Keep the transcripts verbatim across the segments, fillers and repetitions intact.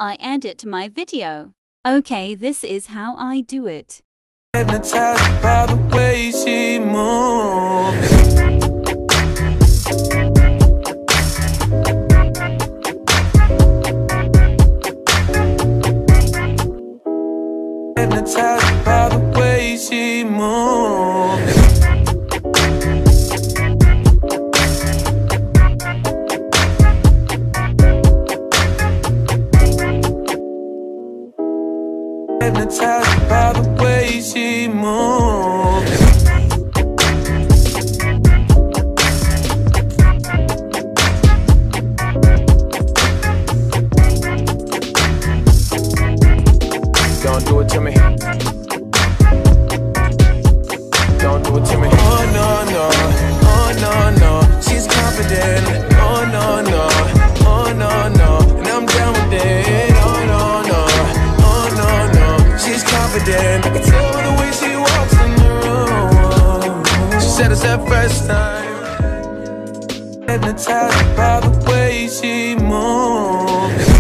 I edit my video. Okay, this is how I do it. Hypnotized by the way she moves. Hypnotized by the way she moves. Hypnotized by the way she moves. Don't do it to me. Don't do it to me. Oh no no, oh no no. She's confident. Oh no no, oh no no. And I'm down with it. Oh no no, oh no no. She's confident. I can tell by the way she walks in the room. She said it's her first time. Hypnotized by the way she moves.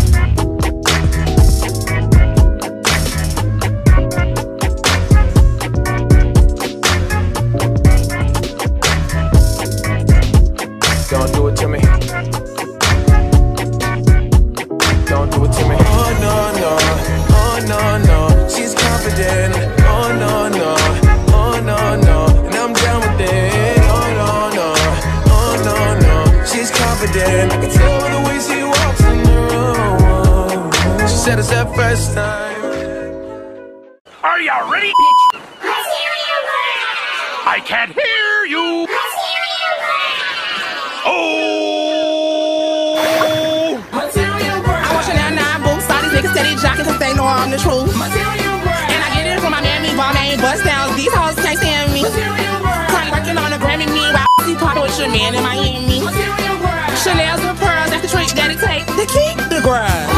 Don't do it to me. Don't do it to me. Oh no no, oh no no. She's confident. Oh no no, oh no no. And I'm down with it. Oh no no, oh no no. She's confident. I can tell by the way she walks in the room. She said it's her first time. Are you ready, bitch? I can't hear you. Oh! I want you now, nine boots. All these niggas steady jocking cause they know I'm the truth. And I get it from my man, me ball name bust downs. These hoes can't stand me. Probably working on a Grammy, me while you party with your man in Miami. Chanel's with pearls, that's the trick that it takes to keep the girl.